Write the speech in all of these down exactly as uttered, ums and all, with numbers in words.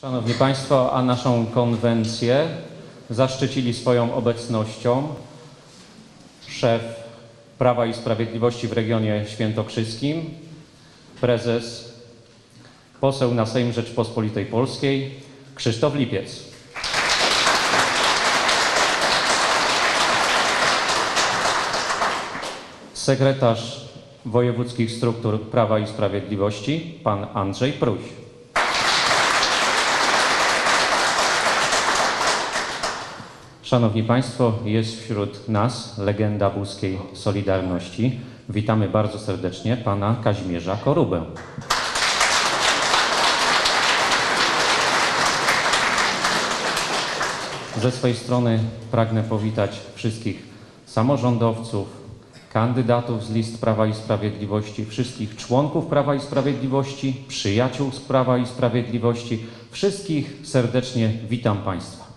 Szanowni Państwo, a naszą konwencję zaszczycili swoją obecnością szef Prawa i Sprawiedliwości w regionie świętokrzyskim, prezes, poseł na Sejm Rzeczypospolitej Polskiej Krzysztof Lipiec. Sekretarz wojewódzkich struktur Prawa i Sprawiedliwości pan Andrzej Pruś. Szanowni Państwo, jest wśród nas legenda buskiej Solidarności. Witamy bardzo serdecznie pana Kazimierza Korubę. Ze swojej strony pragnę powitać wszystkich samorządowców, kandydatów z list Prawa i Sprawiedliwości, wszystkich członków Prawa i Sprawiedliwości, przyjaciół z Prawa i Sprawiedliwości. Wszystkich serdecznie witam Państwa.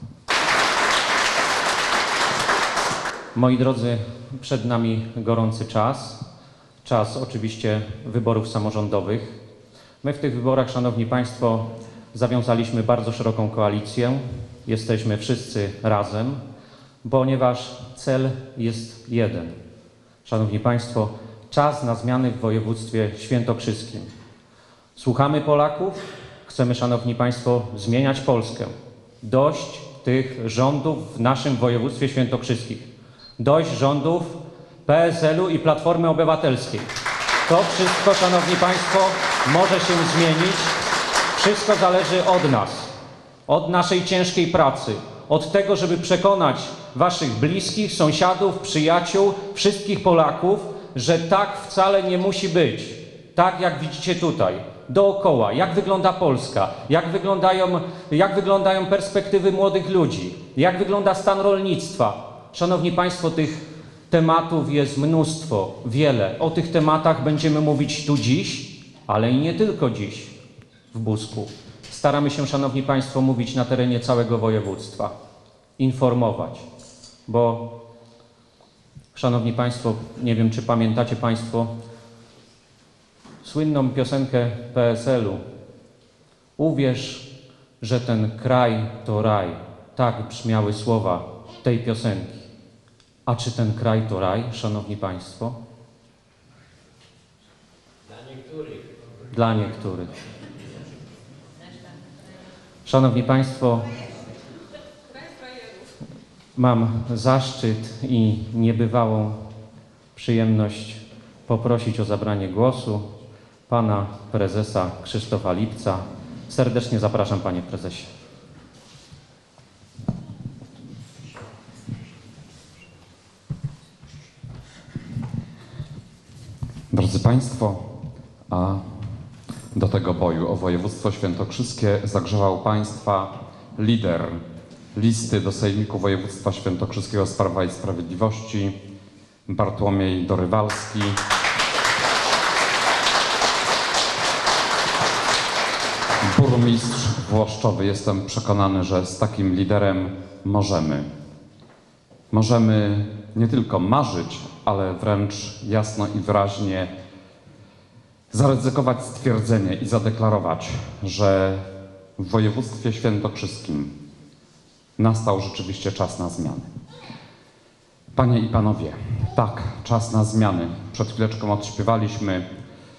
Moi drodzy, przed nami gorący czas, czas oczywiście wyborów samorządowych. My w tych wyborach, Szanowni Państwo, zawiązaliśmy bardzo szeroką koalicję. Jesteśmy wszyscy razem, ponieważ cel jest jeden. Szanowni Państwo, czas na zmiany w województwie świętokrzyskim. Słuchamy Polaków, chcemy, Szanowni Państwo, zmieniać Polskę. Dość tych rządów w naszym województwie świętokrzyskim. Dość rządów P S L u i Platformy Obywatelskiej. To wszystko, Szanowni Państwo, może się zmienić. Wszystko zależy od nas, od naszej ciężkiej pracy, od tego, żeby przekonać Waszych bliskich, sąsiadów, przyjaciół, wszystkich Polaków, że tak wcale nie musi być. Tak jak widzicie tutaj, dookoła, jak wygląda Polska, jak wyglądają, jak wyglądają perspektywy młodych ludzi, jak wygląda stan rolnictwa. Szanowni Państwo, tych tematów jest mnóstwo, wiele. O tych tematach będziemy mówić tu dziś, ale i nie tylko dziś w Busku. Staramy się, Szanowni Państwo, mówić na terenie całego województwa, informować, bo, Szanowni Państwo, nie wiem, czy pamiętacie Państwo słynną piosenkę P S L u. Uwierz, że ten kraj to raj. Tak brzmiały słowa tej piosenki. A czy ten kraj to raj, Szanowni Państwo? Dla niektórych. Dla niektórych. Szanowni Państwo, mam zaszczyt i niebywałą przyjemność poprosić o zabranie głosu pana prezesa Krzysztofa Lipca. Serdecznie zapraszam, panie prezesie. Drodzy Państwo, a do tego boju o województwo świętokrzyskie zagrzewał Państwa lider listy do Sejmiku Województwa Świętokrzyskiego z Prawa i Sprawiedliwości, Bartłomiej Dorywalski. Burmistrz Włoszczowy. Jestem przekonany, że z takim liderem możemy. Możemy nie tylko marzyć, ale wręcz jasno i wyraźnie zaryzykować stwierdzenie i zadeklarować, że w województwie świętokrzyskim nastał rzeczywiście czas na zmiany. Panie i Panowie, tak, czas na zmiany. Przed chwileczką odśpiewaliśmy.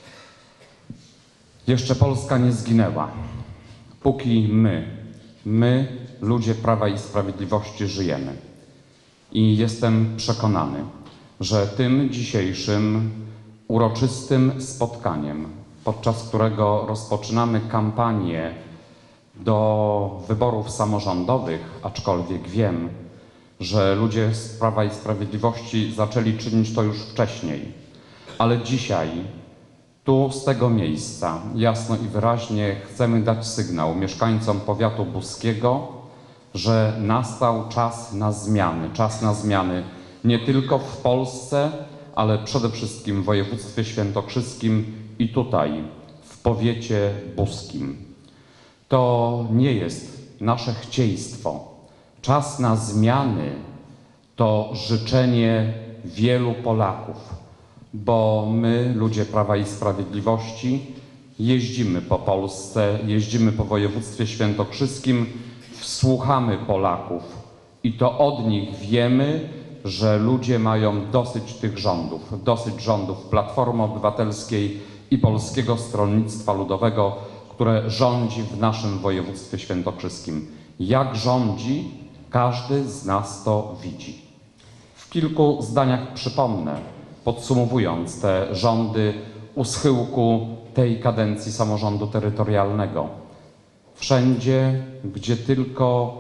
Jeszcze Polska nie zginęła. Póki my, my, ludzie Prawa i Sprawiedliwości, żyjemy. I jestem przekonany, że tym dzisiejszym uroczystym spotkaniem, podczas którego rozpoczynamy kampanię do wyborów samorządowych, aczkolwiek wiem, że ludzie z Prawa i Sprawiedliwości zaczęli czynić to już wcześniej, ale dzisiaj tu z tego miejsca jasno i wyraźnie chcemy dać sygnał mieszkańcom powiatu buskiego, że nastał czas na zmiany, czas na zmiany nie tylko w Polsce, ale przede wszystkim w województwie świętokrzyskim i tutaj, w powiecie buskim. To nie jest nasze chcieństwo. Czas na zmiany to życzenie wielu Polaków, bo my, ludzie Prawa i Sprawiedliwości, Jeździmy po Polsce, jeździmy po województwie świętokrzyskim, wsłuchamy Polaków i to od nich wiemy, że ludzie mają dosyć tych rządów, dosyć rządów Platformy Obywatelskiej i Polskiego Stronnictwa Ludowego, które rządzi w naszym województwie świętokrzyskim. Jak rządzi, każdy z nas to widzi. W kilku zdaniach przypomnę, podsumowując te rządy u schyłku tej kadencji samorządu terytorialnego. Wszędzie, gdzie tylko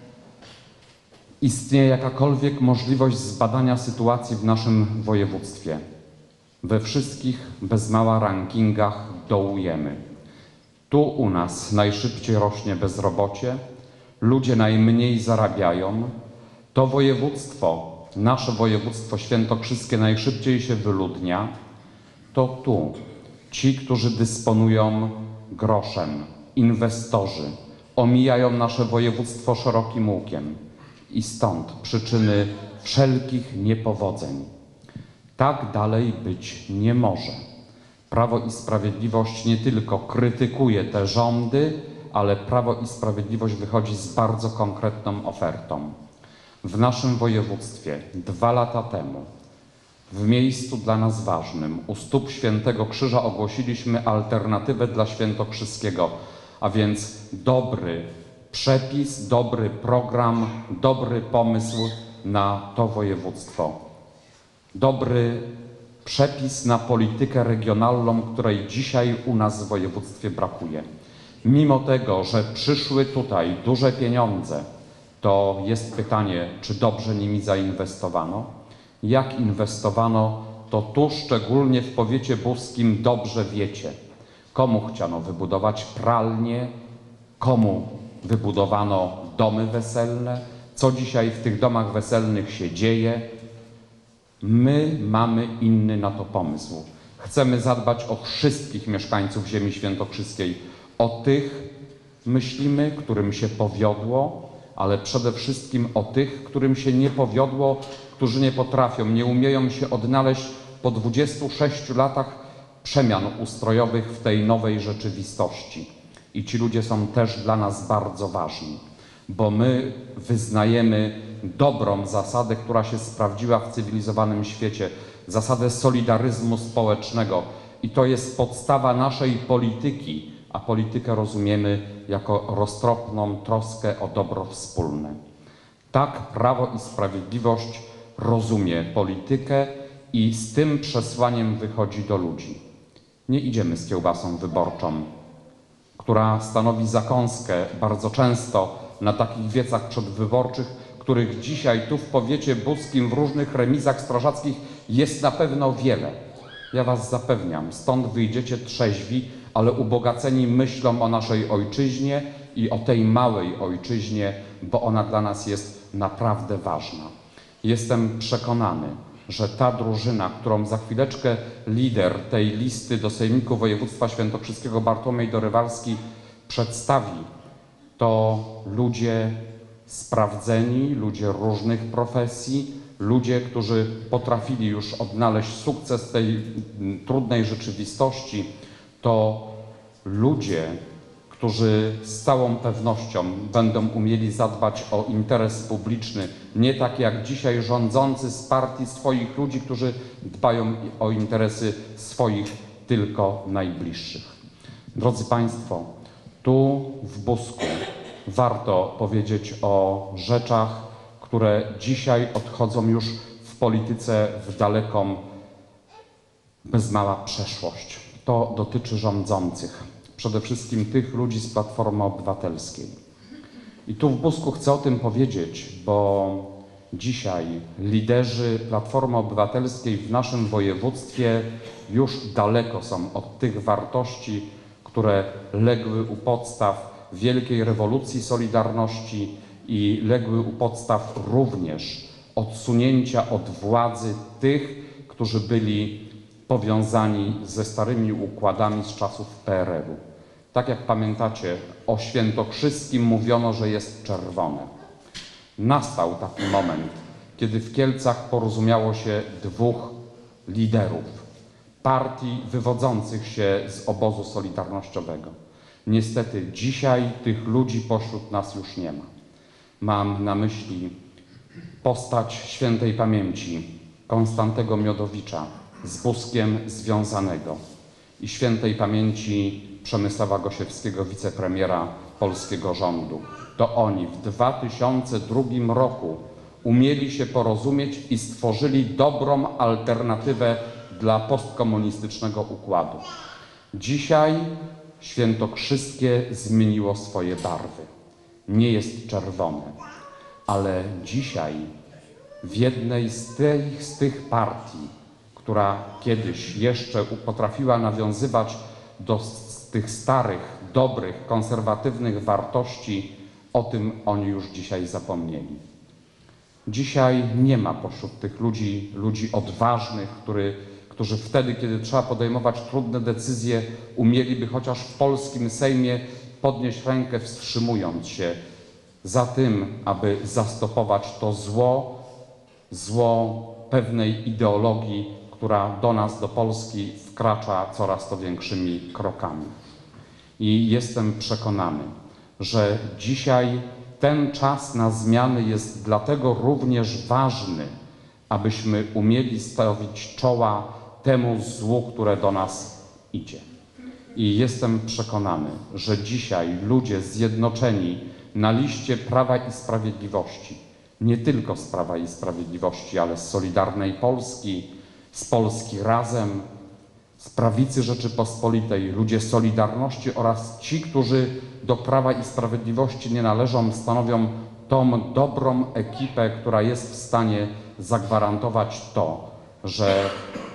istnieje jakakolwiek możliwość zbadania sytuacji w naszym województwie, we wszystkich bez mała rankingach dołujemy. Tu u nas najszybciej rośnie bezrobocie, ludzie najmniej zarabiają. To województwo, nasze województwo świętokrzyskie najszybciej się wyludnia. To tu ci, którzy dysponują groszem, inwestorzy, omijają nasze województwo szerokim łukiem i stąd przyczyny wszelkich niepowodzeń. Tak dalej być nie może. Prawo i Sprawiedliwość nie tylko krytykuje te rządy, ale Prawo i Sprawiedliwość wychodzi z bardzo konkretną ofertą. W naszym województwie dwa lata temu w miejscu dla nas ważnym, u stóp Świętego Krzyża, ogłosiliśmy alternatywę dla Świętokrzyskiego, a więc dobry przepis, dobry program, dobry pomysł na to województwo. Dobry przepis na politykę regionalną, której dzisiaj u nas w województwie brakuje. Mimo tego, że przyszły tutaj duże pieniądze, to jest pytanie, czy dobrze nimi zainwestowano? Jak inwestowano, to tu szczególnie w powiecie buskim dobrze wiecie. Komu chciano wybudować pralnie, komu wybudowano domy weselne, co dzisiaj w tych domach weselnych się dzieje. My mamy inny na to pomysł. Chcemy zadbać o wszystkich mieszkańców ziemi świętokrzyskiej, o tych myślimy, którym się powiodło, ale przede wszystkim o tych, którym się nie powiodło, którzy nie potrafią, nie umieją się odnaleźć po dwudziestu sześciu latach przemian ustrojowych w tej nowej rzeczywistości. I ci ludzie są też dla nas bardzo ważni, bo my wyznajemy dobrą zasadę, która się sprawdziła w cywilizowanym świecie, zasadę solidaryzmu społecznego. I to jest podstawa naszej polityki, a politykę rozumiemy jako roztropną troskę o dobro wspólne. Tak Prawo i Sprawiedliwość rozumie politykę i z tym przesłaniem wychodzi do ludzi. Nie idziemy z kiełbasą wyborczą, która stanowi zakąskę bardzo często na takich wiecach przedwyborczych, których dzisiaj tu w powiecie buskim w różnych remizach strażackich jest na pewno wiele. Ja was zapewniam, stąd wyjdziecie trzeźwi, ale ubogaceni myślą o naszej ojczyźnie i o tej małej ojczyźnie, bo ona dla nas jest naprawdę ważna. Jestem przekonany, że ta drużyna, którą za chwileczkę lider tej listy do Sejmiku Województwa Świętokrzyskiego Bartłomiej Dorywalski przedstawi, to ludzie sprawdzeni, ludzie różnych profesji, ludzie, którzy potrafili już odnaleźć sukces w tej trudnej rzeczywistości, to ludzie, którzy z całą pewnością będą umieli zadbać o interes publiczny, nie tak jak dzisiaj rządzący z partii swoich ludzi, którzy dbają o interesy swoich tylko najbliższych. Drodzy Państwo, tu w Busku warto powiedzieć o rzeczach, które dzisiaj odchodzą już w polityce w daleką, bez mała przeszłość. To dotyczy rządzących, przede wszystkim tych ludzi z Platformy Obywatelskiej. I tu w Busku chcę o tym powiedzieć, bo dzisiaj liderzy Platformy Obywatelskiej w naszym województwie już daleko są od tych wartości, które legły u podstaw wielkiej rewolucji Solidarności i legły u podstaw również odsunięcia od władzy tych, którzy byli powiązani ze starymi układami z czasów P R L u. Tak jak pamiętacie, o Świętokrzyskim mówiono, że jest czerwone. Nastał taki moment, kiedy w Kielcach porozumiało się dwóch liderów. partii wywodzących się z obozu solidarnościowego. Niestety dzisiaj tych ludzi pośród nas już nie ma. Mam na myśli postać świętej pamięci Konstantego Miodowicza, z Buskiem związanego, i świętej pamięci Przemysława Gosiewskiego, wicepremiera polskiego rządu. To oni w dwa tysiące drugim roku umieli się porozumieć i stworzyli dobrą alternatywę dla postkomunistycznego układu. Dzisiaj świętokrzyskie zmieniło swoje barwy. Nie jest czerwone, ale dzisiaj w jednej z tych, z tych partii, która kiedyś jeszcze potrafiła nawiązywać do tych starych, dobrych, konserwatywnych wartości, o tym oni już dzisiaj zapomnieli. Dzisiaj nie ma pośród tych ludzi, ludzi odważnych, który, którzy wtedy, kiedy trzeba podejmować trudne decyzje, umieliby chociaż w polskim Sejmie podnieść rękę, wstrzymując się za tym, aby zastopować to zło, zło pewnej ideologii, która do nas, do Polski wkracza coraz to większymi krokami. I jestem przekonany, że dzisiaj ten czas na zmiany jest dlatego również ważny, abyśmy umieli stawić czoła temu złu, które do nas idzie. I jestem przekonany, że dzisiaj ludzie zjednoczeni na liście Prawa i Sprawiedliwości, nie tylko z Prawa i Sprawiedliwości, ale z Solidarnej Polski, z Polski Razem, z Prawicy Rzeczypospolitej, ludzie Solidarności oraz ci, którzy do Prawa i Sprawiedliwości nie należą, stanowią tą dobrą ekipę, która jest w stanie zagwarantować to, że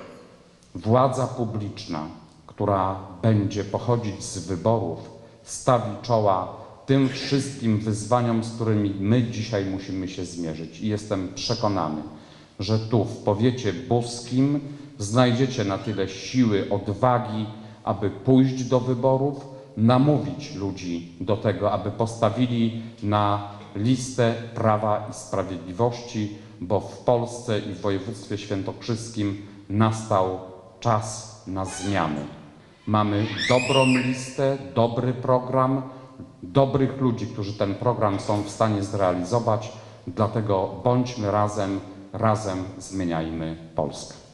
władza publiczna, która będzie pochodzić z wyborów, stawi czoła tym wszystkim wyzwaniom, z którymi my dzisiaj musimy się zmierzyć. I jestem przekonany, że tu w powiecie buskim znajdziecie na tyle siły, odwagi, aby pójść do wyborów, namówić ludzi do tego, aby postawili na listę Prawa i Sprawiedliwości, bo w Polsce i w województwie świętokrzyskim nastał czas na zmiany. Mamy dobrą listę, dobry program, dobrych ludzi, którzy ten program są w stanie zrealizować. Dlatego bądźmy razem, razem zmieniajmy Polskę.